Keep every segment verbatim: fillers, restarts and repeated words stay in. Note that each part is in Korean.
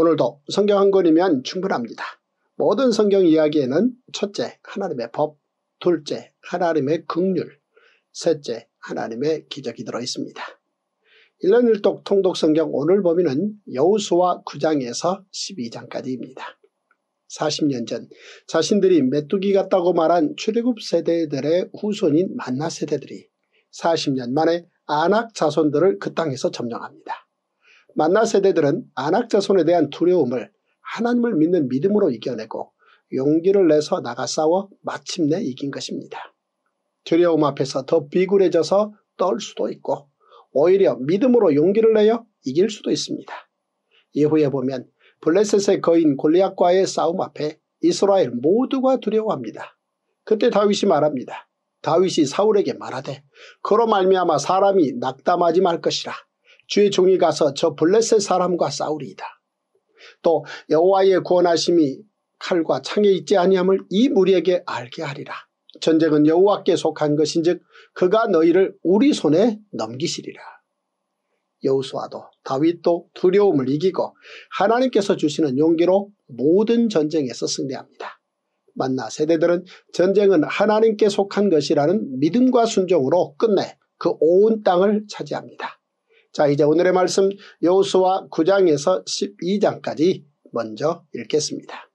오늘도 성경 한 권이면 충분합니다. 모든 성경 이야기에는 첫째, 하나님의 법, 둘째, 하나님의 긍휼, 셋째, 하나님의 기적이 들어있습니다. 일 년 일 독 통독 성경 오늘 범위는 여호수아 구 장에서 십이 장까지입니다. 사십 년 전 자신들이 메뚜기 같다고 말한 출애굽 세대들의 후손인 만나 세대들이 사십 년 만에 아낙 자손들을 그 땅에서 점령합니다. 만나 세대들은 아낙 자손에 대한 두려움을 하나님을 믿는 믿음으로 이겨내고 용기를 내서 나가 싸워 마침내 이긴 것입니다. 두려움 앞에서 더 비굴해져서 떨 수도 있고 오히려 믿음으로 용기를 내어 이길 수도 있습니다. 이후에 보면 블레셋의 거인 골리앗과의 싸움 앞에 이스라엘 모두가 두려워합니다. 그때 다윗이 말합니다. 다윗이 사울에게 말하되 그로 말미암아 사람이 낙담하지 말 것이라. 주의 종이 가서 저 블레셋 사람과 싸우리이다. 또 여호와의 구원하심이 칼과 창에 있지 아니함을 이 무리에게 알게 하리라. 전쟁은 여호와께 속한 것인즉 그가 너희를 우리 손에 넘기시리라. 여호수아도 다윗도 두려움을 이기고 하나님께서 주시는 용기로 모든 전쟁에서 승리합니다. 만나 세대들은 전쟁은 하나님께 속한 것이라는 믿음과 순종으로 끝내 그 온 땅을 차지합니다. 자, 이제 오늘의 말씀 여호수아 구 장에서 십이 장까지 먼저 읽겠습니다.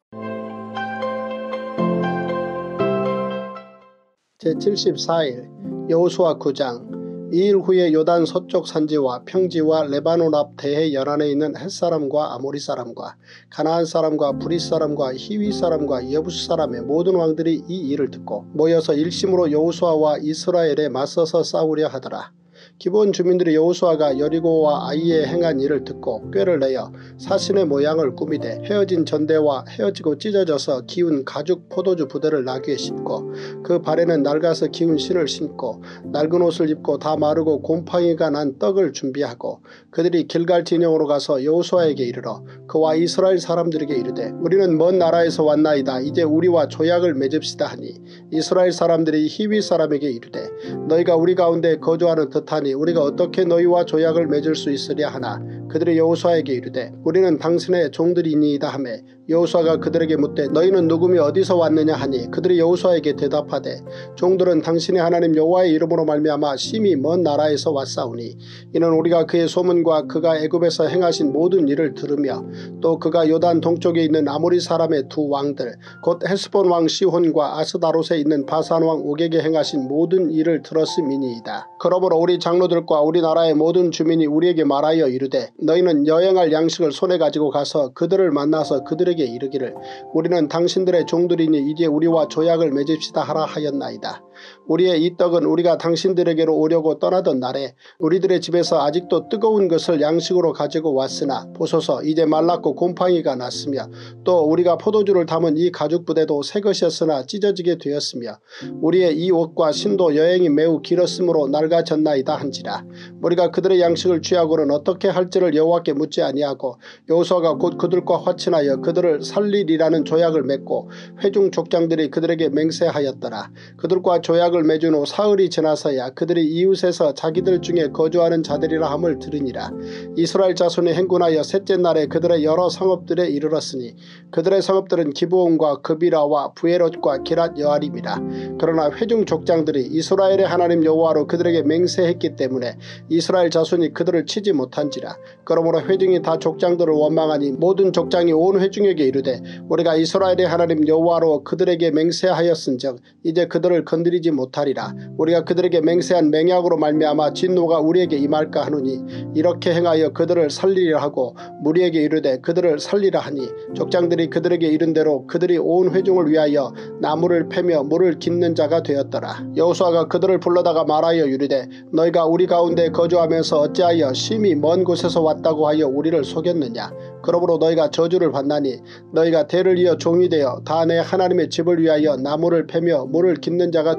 제칠십사 일 여호수아 구 장. 이일 후에 요단 서쪽 산지와 평지와 레바논 앞 대해 연안에 있는 헷사람과 아모리 사람과 가나안 사람과 브릿 사람과 히위 사람과 여부스 사람의 모든 왕들이 이 일을 듣고 모여서 일심으로 여호수아와 이스라엘에 맞서서 싸우려 하더라. 기브온 주민들이 여호수아가 여리고와 아이에 행한 일을 듣고 꾀를 내어 사신의 모양을 꾸미되 헤어진 전대와 헤어지고 찢어져서 기운 가죽 포도주 부대를 나귀에 싣고 그 발에는 낡아서 기운 신을 신고 낡은 옷을 입고 다 마르고 곰팡이가 난 떡을 준비하고 그들이 길갈 진영으로 가서 여호수아에게 이르러 그와 이스라엘 사람들에게 이르되 우리는 먼 나라에서 왔나이다. 이제 우리와 조약을 맺읍시다 하니 이스라엘 사람들이 히위 사람에게 이르되 너희가 우리 가운데 거주하는 듯하니 우리가 어떻게 너희와 조약을 맺을 수 있으랴 하나 그들이 여호수아에게 이르되 우리는 당신의 종들이니이다 하매 여호수아가 그들에게 묻되 너희는 누구며 어디서 왔느냐 하니 그들이 여호수아에게 대답하되 종들은 당신의 하나님 여호와의 이름으로 말미암아 심히 먼 나라에서 왔사오니 이는 우리가 그의 소문과 그가 애굽에서 행하신 모든 일을 들으며 또 그가 요단 동쪽에 있는 아모리 사람의 두 왕들 곧 헤스본 왕 시혼과 아스다롯에 있는 바산 왕 옥에게 행하신 모든 일을 들었음이니이다. 그러므로 우리 장로들과 우리나라의 모든 주민이 우리에게 말하여 이르되 너희는 여행할 양식을 손에 가지고 가서 그들을 만나서 그들에게 이르기를 우리는 당신들의 종들이니 이제 우리와 조약을 맺읍시다 하라 하였나이다. 우리의 이 떡은 우리가 당신들에게로 오려고 떠나던 날에 우리들의 집에서 아직도 뜨거운 것을 양식으로 가지고 왔으나 보소서 이제 말랐고 곰팡이가 났으며 또 우리가 포도주를 담은 이 가죽 부대도 새 것이었으나 찢어지게 되었으며 우리의 이 옷과 신도 여행이 매우 길었으므로 낡아졌나이다 한지라. 우리가 그들의 양식을 취하고는 어떻게 할지를 여호와께 묻지 아니하고 여호수아가 곧 그들과 화친하여 그들을 살리리라는 조약을 맺고 회중 족장들이 그들에게 맹세하였더라. 그들과 조약을 맺은 후 사흘이 지나서야 그들이 이웃에서 자기들 중에 거주하는 자들이라 함을 들으니라. 이스라엘 자손이 행군하여 셋째 날에 그들의 여러 성읍들에 이르렀으니 그들의 성읍들은 기브온과 그비라와 부에롯과 기랏 여아림이라. 그러나 회중 족장들이 이스라엘의 하나님 여호와로 그들에게 맹세했기 때문에 이스라엘 자손이 그들을 치지 못한지라. 그러므로 회중이 다 족장들을 원망하니 모든 족장이 온 회중에게 이르되 우리가 이스라엘의 하나님 여호와로 그들에게 맹세하였은즉 이제 그들을 건드리지 못하리라. 우리가 그들에게 맹세한 맹약으로 말미암아 진노가 우리에게 임할까 하노니 이렇게 행하여 그들을 살리려 하고 무리에게 이르되 그들을 살리라 하니 족장들이 그들에게 이른 대로 그들이 온 회중을 위하여 나무를 패며 물을 깃는 자가 되었더라. 여호수아가 그들을 불러다가 말하여 이르되 너희가 우리 가운데 거주하면서 어찌하여 심히 먼 곳에서 왔다고 하여 우리를 속였느냐. 그러므로 너희가 저주를 받나니 너희가 대를 이어 종이 되어 다 내 하나님의 집을 위하여 나무를 패며 물을 깃는 자가 되었느냐.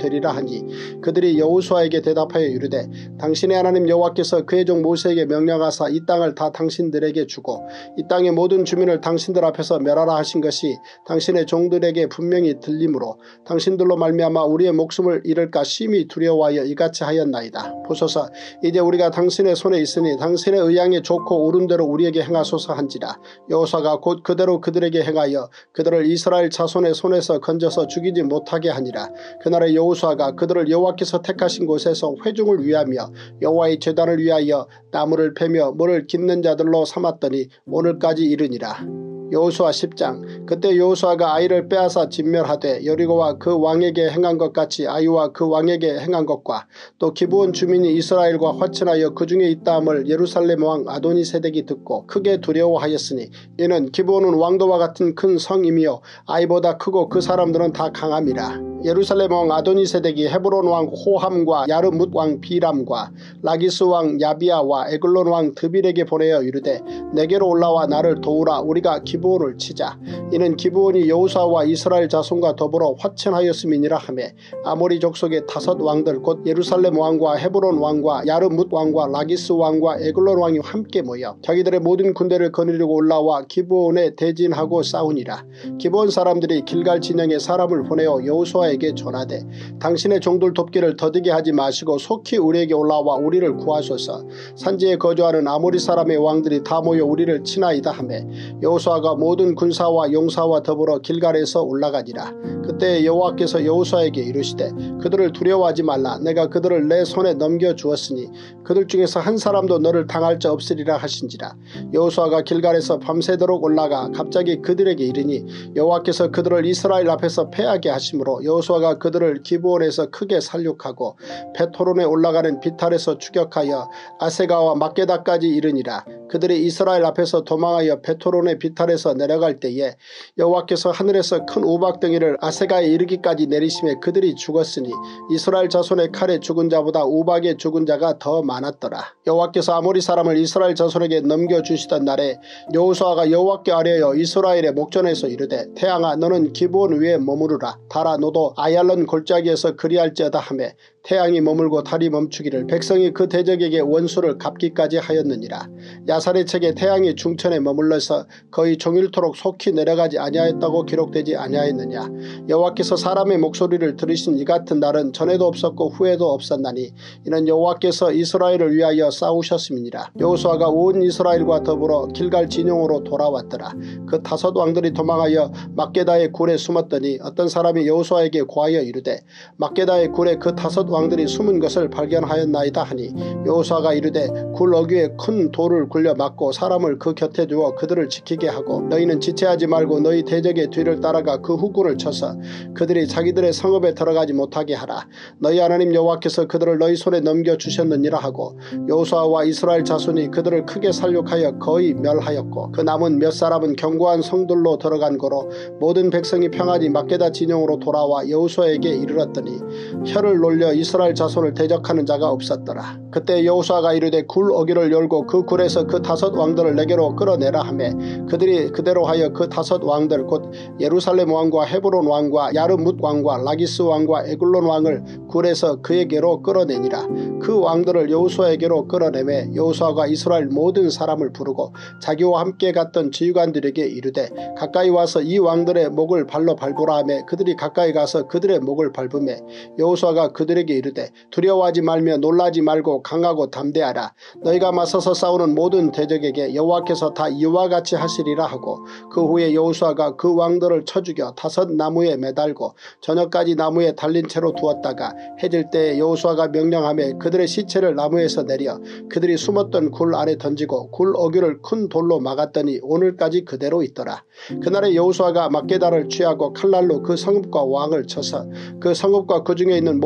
되리라 하니 그들이 여호수아에게 대답하여 이르되 당신의 하나님 여호와께서 그의 종 모세에게 명령하사 이 땅을 다 당신들에게 주고 이 땅의 모든 주민을 당신들 앞에서 멸하라 하신 것이 당신의 종들에게 분명히 들리므로 당신들로 말미암아 우리의 목숨을 잃을까 심히 두려워하여 이같이 하였나이다. 보소서 이제 우리가 당신의 손에 있으니 당신의 의향에 좋고 옳은 대로 우리에게 행하소서 한지라. 여호수아가 곧 그대로 그들에게 행하여 그들을 이스라엘 자손의 손에서 건져서 죽이지 못하게 하니라. 그날에 여호수아가 그들을 여호와께서 택하신 곳에서 회중을 위하며 여호와의 제단을 위하여 나무를 패며 물을 깃는 자들로 삼았더니 오늘까지 이르니라. 여호수아 십 장. 그때 여호수아가 아이를 빼앗아 진멸하되 여리고와 그 왕에게 행한 것 같이 아이와 그 왕에게 행한 것과 또 기브온 주민이 이스라엘과 화친하여 그 중에 있다함을 예루살렘 왕 아도니세덱이 듣고 크게 두려워하였으니 이는 기브온은 왕도와 같은 큰 성이며 아이보다 크고 그 사람들은 다 강함이라. 예루살렘 왕 아도니세덱이 헤브론 왕 호함과 야르뭇 왕 비람과 라기스 왕 야비아와 에글론 왕 드빌에게 보내어 이르되 내게로 올라와 나를 도우라. 우리가 기브온을 치자. 이는 기브온이 여호수아와 이스라엘 자손과 더불어 화친하였음이니라 하매 아모리 족속의 다섯 왕들 곧 예루살렘 왕과 헤브론 왕과 야르뭇 왕과 라기스 왕과 에글론 왕이 함께 모여 자기들의 모든 군대를 거느리고 올라와 기브온에 대진하고 싸우니라. 기브온 사람들이 길갈 진영에 사람을 보내어 여호수아에게 전하되 당신의 종들 돕기를 더디게 하지 마시고 속히 우리에게 올라와 우리를 구하소서. 산지에 거주하는 아모리 사람의 왕들이 다 모여 우리를 치나이다 하매 여호수아가 모든 군사와 용사와 더불어 길갈에서 올라가니라. 그때 여호와께서 여호수아에게 이르시되 그들을 두려워하지 말라. 내가 그들을 내 손에 넘겨주었으니 그들 중에서 한 사람도 너를 당할 자 없으리라 하신지라. 여호수아가 길갈에서 밤새도록 올라가 갑자기 그들에게 이르니 여호와께서 그들을 이스라엘 앞에서 패하게 하심으로 여호수아가 그들을 기브온에서 크게 살육하고 베토론에 올라가는 비탈에서 추격하여 아세가와 막게다까지 이르니라. 그들이 이스라엘 앞에서 도망하여 베토론의 비탈에서 내려갈 때에 여호와께서 하늘에서 큰 우박덩이를 아세가에 이르기까지 내리심에 그들이 죽었으니 이스라엘 자손의 칼에 죽은 자보다 우박에 죽은 자가 더 많았더라. 여호와께서 아모리 사람을 이스라엘 자손에게 넘겨주시던 날에 여호수아가 여호와께 아뢰어 이스라엘의 목전에서 이르되 태양아 너는 기브온 위에 머무르라. 달아 너도 아얄론 골짜기에서 그리할지어다 하매 태양이 머물고 달이 멈추기를 백성이 그 대적에게 원수를 갚기까지 하였느니라. 야살의 책에 태양이 중천에 머물러서 거의 종일토록 속히 내려가지 아니하였다고 기록되지 아니하였느냐. 여호와께서 사람의 목소리를 들으신 이 같은 날은 전에도 없었고 후에도 없었나니 이는 여호와께서 이스라엘을 위하여 싸우셨음이니라. 여호수아가 온 이스라엘과 더불어 길갈 진영으로 돌아왔더라. 그 다섯 왕들이 도망하여 막게다의 굴에 숨었더니 어떤 사람이 여호수아에게 고하여 이르되 막게다의 굴에 그 다섯 왕들이 숨은 것을 발견하였나이다 하니 여호수아가 이르되 굴 어귀에 큰 돌을 굴려 막고 사람을 그 곁에 두어 그들을 지키게 하고 너희는 지체하지 말고 너희 대적의 뒤를 따라가 그 후군을 쳐서 그들이 자기들의 성읍에 들어가지 못하게 하라. 너희 하나님 여호와께서 그들을 너희 손에 넘겨주셨느니라 하고 여호수아와 이스라엘 자손이 그들을 크게 살육하여 거의 멸하였고 그 남은 몇 사람은 견고한 성들로 들어간 거로 모든 백성이 평안히 막게다 진영으로 돌아와 여호수아에게 이르렀더니 혀를 놀려 이스라엘 자손을 대적하는 자가 없었더라. 그때 여호수아가 이르되 굴 어귀를 열고 그 굴에서 그 다섯 왕들을 내게로 끌어내라 하매 그들이 그대로 하여 그 다섯 왕들 곧 예루살렘 왕과 헤브론 왕과 야르뭇 왕과 라기스 왕과 에글론 왕을 굴에서 그에게로 끌어내니라. 그 왕들을 여호수아에게로 끌어내매 여호수아가 이스라엘 모든 사람을 부르고 자기와 함께 갔던 지휘관들에게 이르되 가까이 와서 이 왕들의 목을 발로 밟으라 하매 그들이 가까이 가서 그들의 목을 밟으매 여호수아가 그들에게 이르되 두려워하지 말며 놀라지 말고 강하고 담대하라. 너희가 맞서서 싸우는 모든 대적에게 여호와께서 다 이와 같이 하시리라 하고 그 후에 여호수아가 그 왕들을 쳐 죽여 다섯 나무에 매달고 저녁까지 나무에 달린 채로 두었다가 해질 때에 여호수아가 명령하매 그들의 시체를 나무에서 내려 그들이 숨었던 굴 안에 던지고 굴 어귀를 큰 돌로 막았더니 오늘까지 그대로 있더라. 그날에 여호수아가 막게다를 취하고 칼날로 그 성읍과 왕을 쳐서 그 성읍과 그 중에 있는 모든 사람을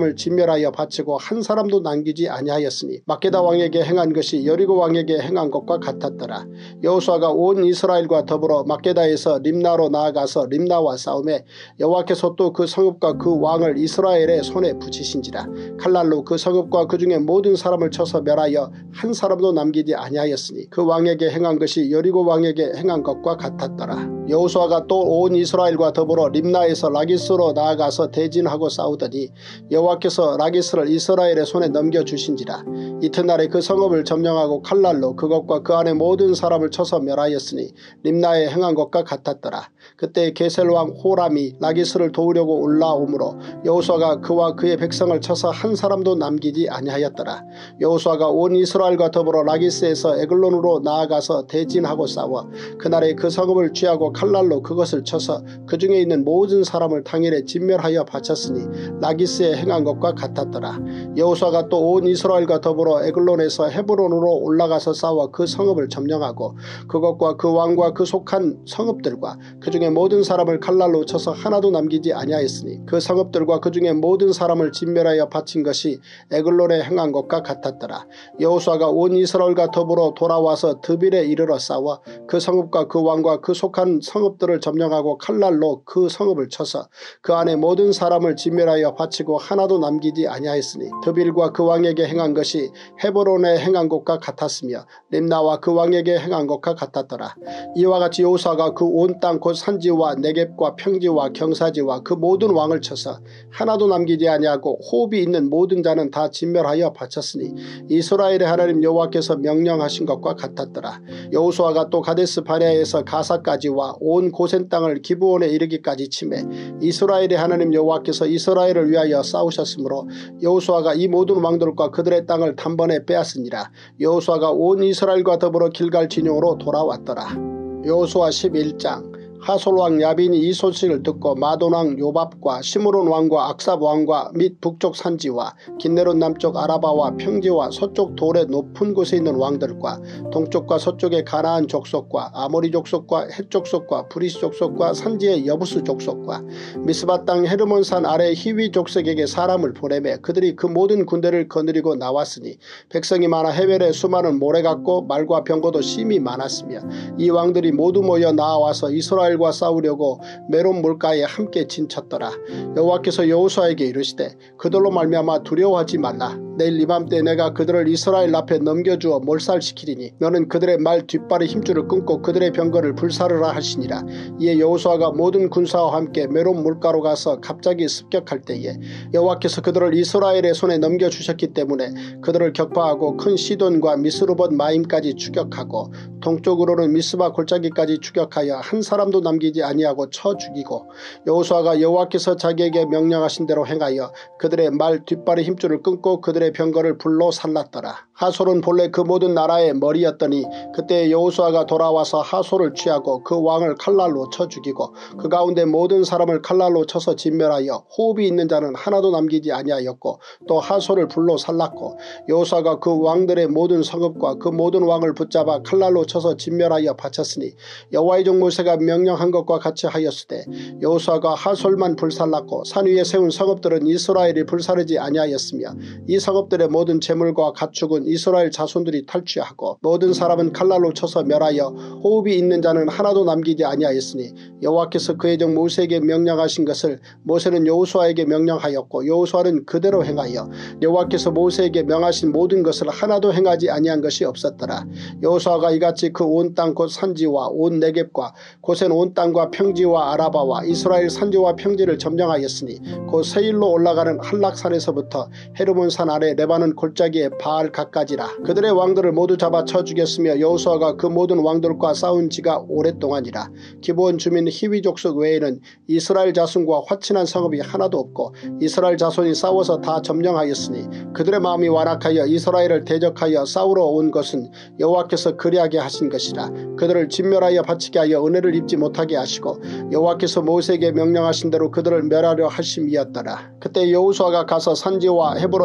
사람을 진멸하여 바치고 한 사람도 남기지 아니하였으니 막게다 왕에게 행한 것이 여리고 왕에게 행한 것과 같았더라. 여호수아가 온 이스라엘과 더불어 막게다에서 림나로 나아가서 림나와 싸움에 여호와께서 또 그 성읍과 그 왕을 이스라엘의 손에 붙이신지라. 칼날로 그 성읍과 그 중에 모든 사람을 쳐서 멸하여 한 사람도 남기지 아니하였으니 그 왕에게 행한 것이 여리고 왕에게 행한 것과 같았더라. 여호수아가 또 온 이스라엘과 더불어 림나에서 라기스로 나아가서 대진하고 싸우더니 여호와께서 라기스를 이스라엘의 손에 넘겨주신지라. 이튿날에 그 성읍을 점령하고 칼날로 그것과 그 안에 모든 사람을 쳐서 멸하였으니 림나에 행한 것과 같았더라. 그때 게셀왕 호람이 라기스를 도우려고 올라오므로 여호수아가 그와 그의 백성을 쳐서 한 사람도 남기지 아니하였더라. 여호수아가 온 이스라엘과 더불어 라기스에서 에글론으로 나아가서 대진하고 싸워 그날에 그 성읍을 취하고 칼날로 그것을 쳐서 그 중에 있는 모든 사람을 당일에 진멸하여 바쳤으니 라기스에 행한 것과 같았더라. 여호수아가 또 온 이스라엘과 더불어 에글론에서 헤브론으로 올라가서 싸워 그 성읍을 점령하고 그것과 그 왕과 그 속한 성읍들과 그 중에 모든 사람을 칼날로 쳐서 하나도 남기지 아니하였으니 그 성읍들과 그 중에 모든 사람을 진멸하여 바친 것이 에글론에 행한 것과 같았더라. 여호수아가 온 이스라엘과 더불어 돌아와서 드빌에 이르러 싸워 그 성읍과 그 왕과 그 속한 성읍들을 점령하고 칼날로 그 성읍을 쳐서 그 안에 모든 사람을 진멸하여 바치고 하나도 남기지 아니하였으니 드빌과 그 왕에게 행한 것이 헤브론에 행한 것과 같았으며 림나와 그 왕에게 행한 것과 같았더라. 이와 같이 여호수아가 그 온 땅 곧 산지와 네겝과 평지와 경사지와 그 모든 왕을 쳐서 하나도 남기지 아니하고 호흡이 있는 모든 자는 다 진멸하여 바쳤으니 이스라엘의 하나님 여호와께서 명령하신 것과 같았더라. 여호수아가 또 가데스 바네아에서 가사까지와 온 고센 땅을 기브온에 이르기까지 치매 이스라엘의 하나님 여호와께서 이스라엘을 위하여 싸우셨으므로 여호수아가 이 모든 왕들과 그들의 땅을 단번에 빼앗으니라. 여호수아가 온 이스라엘과 더불어 길갈 진영으로 돌아왔더라. 여호수아 십일 장. 하솔왕 야빈이 이 소식을 듣고 마돈왕 요밥과 시므론 왕과 악삽 왕과 및 북쪽 산지와 긴네롯 남쪽 아라바와 평지와 서쪽 돌의 높은 곳에 있는 왕들과 동쪽과 서쪽의 가나안 족속과 아모리 족속과 헷 족속과 브리스 족속과 산지의 여부스 족속과 미스바 땅 헤르몬산 아래 히위 족속에게 사람을 보내매 그들이 그 모든 군대를 거느리고 나왔으니 백성이 많아 해변에 수많은 모래 같고 말과 병거도 심히 많았으며 이 왕들이 모두 모여 나와서 이스라엘 과 싸우려고 메론 물가에 함께 진쳤더라. 여호와께서 여호수아에게 이르시되 그들로 말미암아 두려워하지 말라. 내일 이맘때 내가 그들을 이스라엘 앞에 넘겨주어 몰살시키리니 너는 그들의 말 뒷발의 힘줄을 끊고 그들의 병거를 불사르라 하시니라. 이에 여호수아가 모든 군사와 함께 메론 물가로 가서 갑자기 습격할 때에 여호와께서 그들을 이스라엘의 손에 넘겨주셨기 때문에 그들을 격파하고 큰 시돈과 미스르봇 마임까지 추격하고 동쪽으로는 미스바 골짜기까지 추격하여 한 사람도 남기지 아니하고 쳐 죽이고 여호수아가 여호와께서 자기에게 명령하신 대로 행하여 그들의 말 뒷발의 힘줄을 끊고 그들의 병거를 불로 살랐더라. 하솔은 본래 그 모든 나라의 머리였더니 그때 여호수아가 돌아와서 하솔을 취하고 그 왕을 칼날로 쳐 죽이고 그 가운데 모든 사람을 칼날로 쳐서 진멸하여 호흡이 있는 자는 하나도 남기지 아니하였고 또 하솔을 불로 살랐고 여호수아가 그 왕들의 모든 성읍과 그 모든 왕을 붙잡아 칼날로 쳐서 진멸하여 바쳤으니 여호와의 종 모세가 명령한 것과 같이 하였으되 여호수아가 하솔만 불살랐고 산 위에 세운 성읍들은 이스라엘이 불사르지 아니하였으며 이 성읍들의 모든 재물과 가축은 이스라엘 자손들이 탈취하고 모든 사람은 칼날로 쳐서 멸하여 호흡이 있는 자는 하나도 남기지 아니하였으니 여호와께서 그의 종 모세에게 명령하신 것을 모세는 여호수아에게 명령하였고 여호수아는 그대로 행하여 여호와께서 모세에게 명하신 모든 것을 하나도 행하지 아니한 것이 없었더라. 여호수아가 이같이 그 온 땅 곧 산지와 온 네겝과 고센 온 땅과 평지와 아라바와 이스라엘 산지와 평지를 점령하였으니 곧 세일로 올라가는 한락산에서부터 헤르몬산 아래 레바논 골짜기의 바알 각까지라. 그들의 왕들을 모두 잡아 쳐 죽였으며 여호수아가 그 모든 왕들과 싸운 지가 오랫동안이라. 기브온 주민 히위 족속 외에는 이스라엘 자손과 화친한 성읍이 하나도 없고 이스라엘 자손이 싸워서 다 점령하였으니 그들의 마음이 완악하여 이스라엘을 대적하여 싸우러 온 것은 여호와께서 그리하게 하신 것이라. 그들을 진멸하여 바치게 하여 은혜를 입지 못하게 하시고 여호와께서 모세에게 명령하신 대로 그들을 멸하려 하심이었더라. 그때 여호수아가 가서 산지와 헤브론과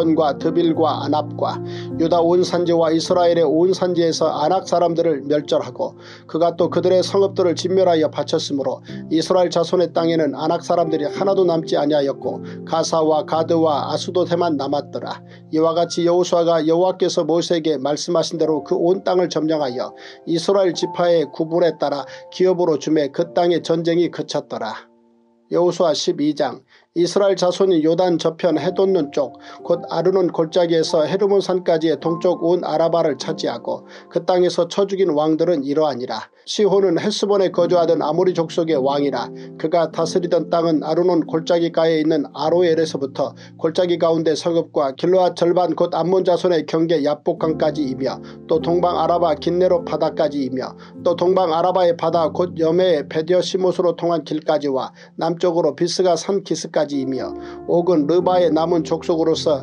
드빌과 아납과 유다 온 산지와 이스라엘의 온 산지에서 아낙 사람들을 멸절하고 그가 또 그들의 성읍들을 진멸하여 바쳤으므로 이스라엘 자손의 땅에는 아낙 사람들이 하나도 남지 아니하였고 가사와 가드와 아수도대만 남았더라. 이와 같이 여호수아가 여호와께서 모세에게 말씀하신 대로 그 온 땅을 점령하여 이스라엘 지파의 구분에 따라 기업으로 주매 그 땅의 전쟁이 그쳤더라. 여호수아 십이 장. 이스라엘 자손이 요단 저편 해돋는 쪽 곧 아르논 골짜기에서 헤르몬 산까지의 동쪽 온 아라바를 차지하고 그 땅에서 쳐 죽인 왕들은 이러하니라. 시혼은 헤스본에 거주하던 아모리 족속의 왕이라. 그가 다스리던 땅은 아르논 골짜기가에 있는 아로엘에서부터 골짜기 가운데 성읍과 길르앗 절반 곧 암몬 자손의 경계 야복강까지이며 또 동방 아라바 긴네로 바다까지이며 또 동방 아라바의 바다 곧 여매의 베디어 시못으로 통한 길까지와 남쪽으로 비스가 산 기스까지 이며 옥은 르바의 남은 족속으로서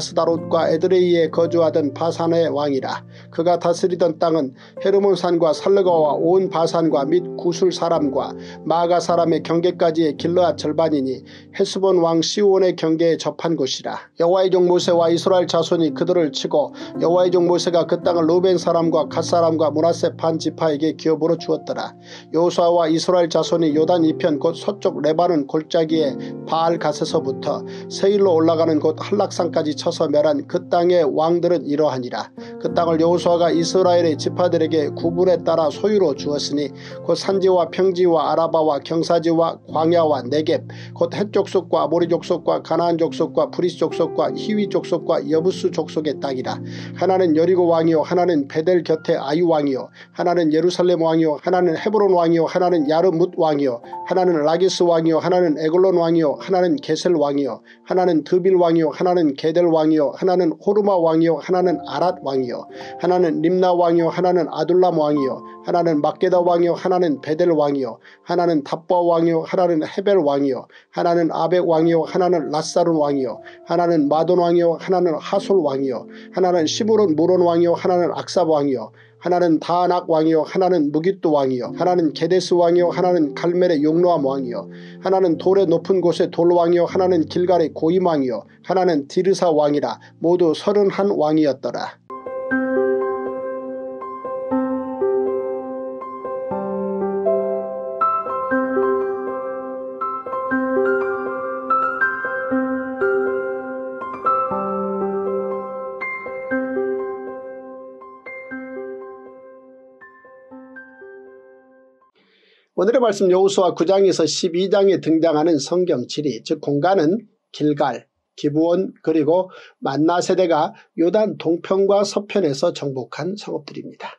아스다롯과 에드레이에 거주하던 바산의 왕이라. 그가 다스리던 땅은 헤르몬산과 살르가와 온 바산과 및 구술 사람과 마가 사람의 경계까지의 길르앗 절반이니 헤스본 왕 시온의 경계에 접한 곳이라. 여호와의 종 모세와 이스라엘 자손이 그들을 치고 여호와의 종 모세가 그 땅을 루벤 사람과 갓 사람과 므낫세 반 지파에게 기업으로 주었더라. 여호수아와 이스라엘 자손이 요단 이편 곧 서쪽 레바논 골짜기에 바알 갓에서부터 세일로 올라가는 곳 한락산까지 쳐서 멸한 그 땅의 왕들은 이러하니라. 그 땅을 여호수아가 이스라엘의 지파들에게 구분에 따라 소유로 주었으니 곧 산지와 평지와 아라바와 경사지와 광야와 네겝 곧 헷 족속과 아모리 족속과 가나안 족속과 브리스 족속과 히위 족속과 여부스 족속의 땅이라. 하나는 여리고 왕이요 하나는 베델 곁에 아유 왕이요 하나는 예루살렘 왕이요 하나는 헤브론 왕이요 하나는 야르뭇 왕이요 하나는 라기스 왕이요 하나는 에글론 왕이요 하나는 게셀 왕이요 하나는 드빌 왕이요 하나는 게델 왕이요 하나는 호르마 왕이요 하나는 아랏 왕이요 하나는 림나 왕이요 하나는 아둘람 왕이요 하나는 막게다 왕이요 하나는 베델 왕이요 하나는 답바 왕이요 하나는 헤벨 왕이요 하나는 아벡 왕이요 하나는 라사룬 왕이요 하나는 마돈 왕이요 하나는 하솔 왕이요 하나는 시브론 무론 왕이요 하나는 악삽 왕이요 하나는 다낙 왕이요 하나는 무깃도 왕이요 하나는 게데스 왕이요 하나는 갈멜의 용노암 왕이요 하나는 돌의 높은 곳의 돌 왕이요 하나는 길갈의 고임 왕이요 하나는 디르사 왕이라. 모두 서른한 왕이었더라. 오늘의 말씀 여호수아 구 장에서 십이 장에 등장하는 성경 지리 즉 공간은 길갈, 기브온 그리고 만나 세대가 요단 동편과 서편에서 정복한 성읍들입니다.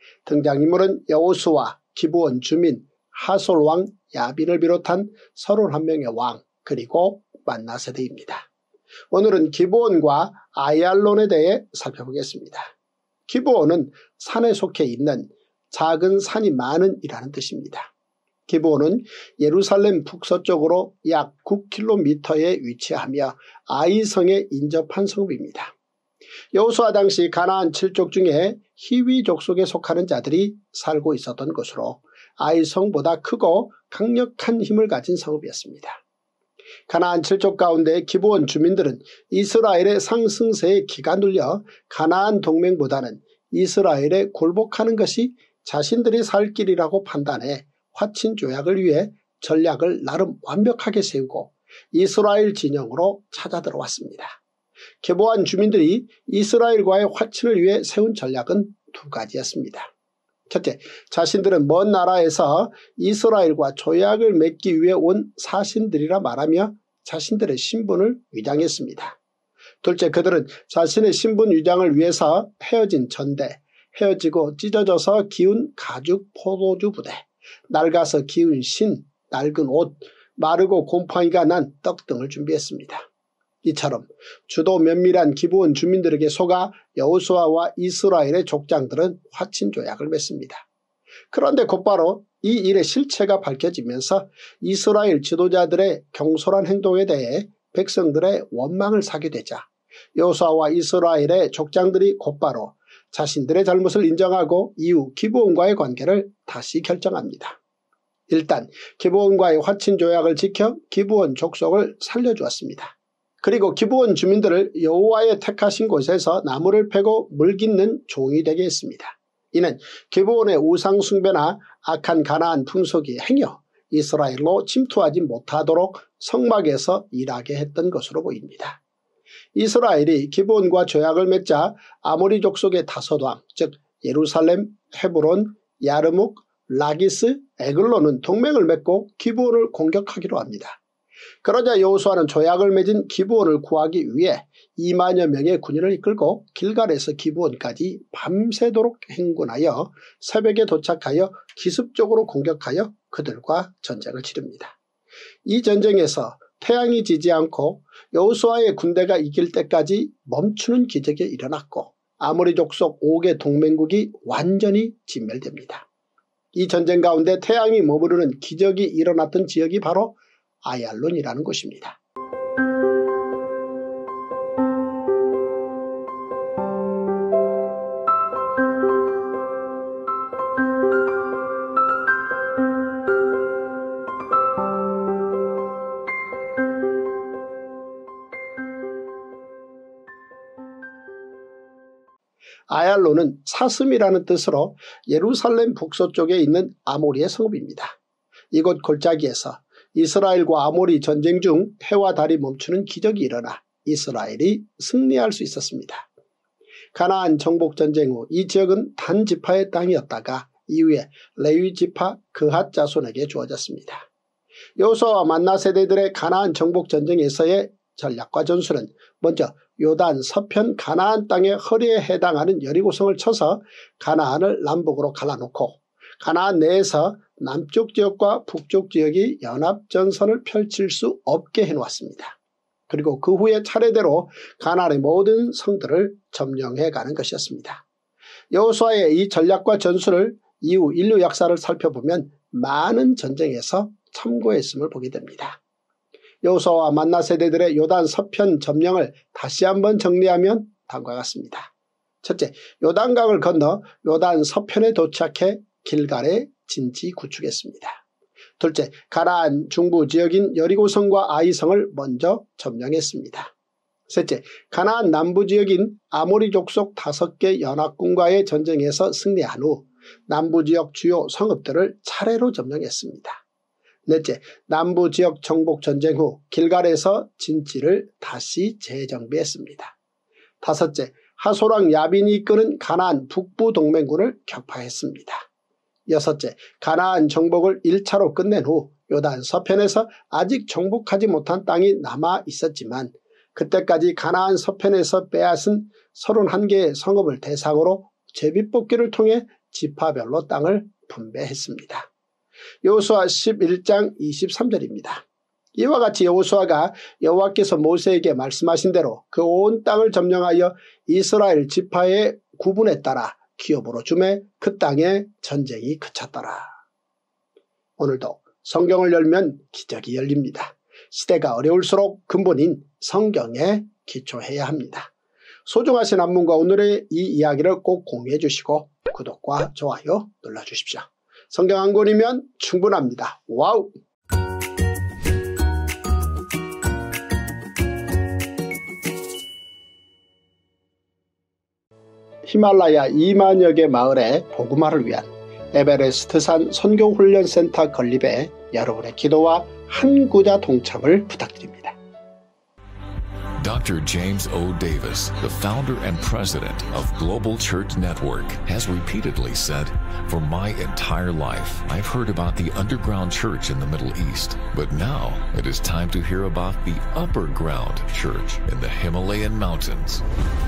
등장인물은 여호수아, 기브온 주민, 하솔 왕 야빈을 비롯한 서른한 명의 왕 그리고 만나 세대입니다. 오늘은 기브온과 아얄론에 대해 살펴보겠습니다. 기브온은 산에 속해 있는 작은 산이 많은 이라는 뜻입니다. 기브온은 예루살렘 북서쪽으로 약 구 킬로미터에 위치하며 아이성에 인접한 성읍입니다. 여호수아 당시 가나안 칠족 중에 히위 족속에 속하는 자들이 살고 있었던 곳으로 아이성보다 크고 강력한 힘을 가진 성읍이었습니다. 가나안 칠족 가운데 기브온 주민들은 이스라엘의 상승세에 기가 눌려 가나안 동맹보다는 이스라엘에 굴복하는 것이 자신들이 살 길이라고 판단해 화친 조약을 위해 전략을 나름 완벽하게 세우고 이스라엘 진영으로 찾아 들어왔습니다. 기브온 주민들이 이스라엘과의 화친을 위해 세운 전략은 두 가지였습니다. 첫째, 자신들은 먼 나라에서 이스라엘과 조약을 맺기 위해 온 사신들이라 말하며 자신들의 신분을 위장했습니다. 둘째, 그들은 자신의 신분 위장을 위해서 헤어진 전대, 헤어지고 찢어져서 기운 가죽 포도주 부대, 낡아서 기운 신, 낡은 옷, 마르고 곰팡이가 난 떡 등을 준비했습니다. 이처럼 주도 면밀한 기브온 주민들에게 속아 여호수아와 이스라엘의 족장들은 화친 조약을 맺습니다. 그런데 곧바로 이 일의 실체가 밝혀지면서 이스라엘 지도자들의 경솔한 행동에 대해 백성들의 원망을 사게 되자 여호수아와 이스라엘의 족장들이 곧바로 자신들의 잘못을 인정하고 이후 기브온과의 관계를 다시 결정합니다. 일단 기브온과의 화친 조약을 지켜 기브온 족속을 살려주었습니다. 그리고 기브온 주민들을 여호와의 택하신 곳에서 나무를 패고 물 깃는 종이 되게 했습니다. 이는 기브온의 우상 숭배나 악한 가나안 풍속이 행여 이스라엘로 침투하지 못하도록 성막에서 일하게 했던 것으로 보입니다. 이스라엘이 기브온과 조약을 맺자 아모리 족속의 다섯 왕, 즉 예루살렘, 헤브론, 야르묵, 라기스, 에글론은 동맹을 맺고 기브온을 공격하기로 합니다. 그러자 여호수아는 조약을 맺은 기브온을 구하기 위해 이만여 명의 군인을 이끌고 길갈에서 기브온까지 밤새도록 행군하여 새벽에 도착하여 기습적으로 공격하여 그들과 전쟁을 치릅니다. 이 전쟁에서 태양이 지지 않고 여호수아의 군대가 이길 때까지 멈추는 기적이 일어났고 아모리 족속 오 개 동맹국이 완전히 진멸됩니다. 이 전쟁 가운데 태양이 머무르는 기적이 일어났던 지역이 바로 아얄론이라는 곳입니다. 아얄론은 사슴이라는 뜻으로 예루살렘 북서쪽에 있는 아모리의 성읍입니다. 이곳 골짜기에서 이스라엘과 아모리 전쟁 중 해와 달이 멈추는 기적이 일어나 이스라엘이 승리할 수 있었습니다. 가나안 정복 전쟁 후 이 지역은 단 지파의 땅이었다가 이후에 레위 지파 그핫 자손에게 주어졌습니다. 여호수아와 만나 세대들의 가나안 정복 전쟁에서의 전략과 전술은 먼저 요단 서편 가나안 땅의 허리에 해당하는 여리고성을 쳐서 가나안을 남북으로 갈라놓고 가나안 내에서 남쪽 지역과 북쪽 지역이 연합전선을 펼칠 수 없게 해놓았습니다. 그리고 그 후에 차례대로 가나안의 모든 성들을 점령해가는 것이었습니다. 여호수아의 이 전략과 전술을 이후 인류 역사를 살펴보면 많은 전쟁에서 참고했음을 보게 됩니다. 여호수아와 만나 세대들의 요단 서편 점령을 다시 한번 정리하면 다음과 같습니다. 첫째, 요단강을 건너 요단 서편에 도착해 길갈에 진지 구축했습니다. 둘째, 가나안 중부 지역인 여리고성과 아이성을 먼저 점령했습니다. 셋째, 가나안 남부 지역인 아모리 족속 다섯 개 연합군과의 전쟁에서 승리한 후 남부 지역 주요 성읍들을 차례로 점령했습니다. 넷째, 남부 지역 정복 전쟁 후 길갈에서 진지를 다시 재정비했습니다. 다섯째, 하소랑 야빈이 이끄는 가나안 북부 동맹군을 격파했습니다. 여섯째, 가나안 정복을 일 차로 끝낸 후 요단 서편에서 아직 정복하지 못한 땅이 남아 있었지만 그때까지 가나안 서편에서 빼앗은 서른한 개의 성읍을 대상으로 제비뽑기를 통해 지파별로 땅을 분배했습니다. 여호수아 십일 장 이십삼 절입니다. 이와 같이 여호수아가 여호와께서 모세에게 말씀하신 대로 그 온 땅을 점령하여 이스라엘 지파의 구분에 따라 기업으로 주매 그 땅에 전쟁이 그쳤더라. 오늘도 성경을 열면 기적이 열립니다. 시대가 어려울수록 근본인 성경에 기초해야 합니다. 소중하신 한분과 오늘의 이 이야기를 꼭 공유해 주시고 구독과 좋아요 눌러주십시오. 성경 한 권이면 충분합니다. 와우! 히말라야 이만여 개 마을의 복음화를 위한 에베레스트산 선교훈련센터 건립에 여러분의 기도와 한 구자 동참을 부탁드립니다. Doctor James O. Davis, the founder and president of Global Church Network, has repeatedly said, "For my entire life, I've heard about the underground church in the Middle East, but now it is time to hear about the upper ground church in the Himalayan mountains."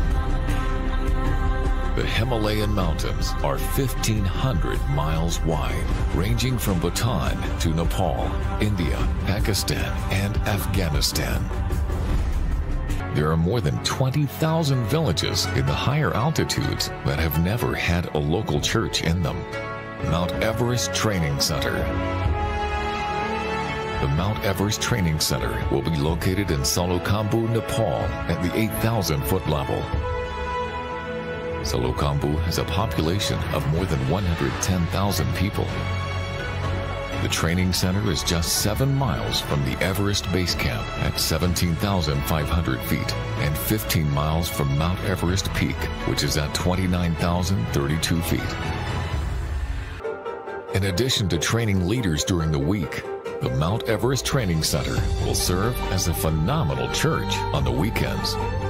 The Himalayan mountains are fifteen hundred miles wide, ranging from Bhutan to Nepal, India, Pakistan, and Afghanistan. There are more than twenty thousand villages in the higher altitudes that have never had a local church in them. Mount Everest Training Center. The Mount Everest Training Center will be located in Solukhambhu, Nepal at the eight thousand foot level. Solukhambhu has a population of more than one hundred ten thousand people. The training center is just seven miles from the Everest Base Camp at seventeen thousand five hundred feet and fifteen miles from Mount Everest Peak, which is at twenty-nine thousand thirty-two feet. In addition to training leaders during the week, the Mount Everest Training Center will serve as a phenomenal church on the weekends.